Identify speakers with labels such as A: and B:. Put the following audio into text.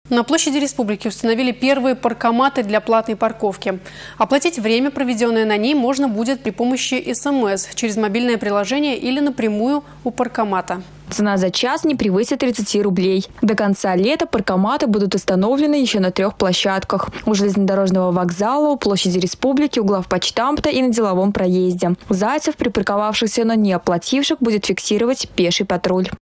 A: На площади Республики установили первые паркоматы для платной парковки. Оплатить время, проведенное на ней, можно будет при помощи СМС, через мобильное приложение или напрямую у паркомата.
B: Цена за час не превысит 30 рублей. До конца лета паркоматы будут установлены еще на 3 площадках. У железнодорожного вокзала, у площади Республики, у главпочтамта и на деловом проезде. Зайцев, припарковавшихся, но не оплативших, будет фиксировать пеший патруль.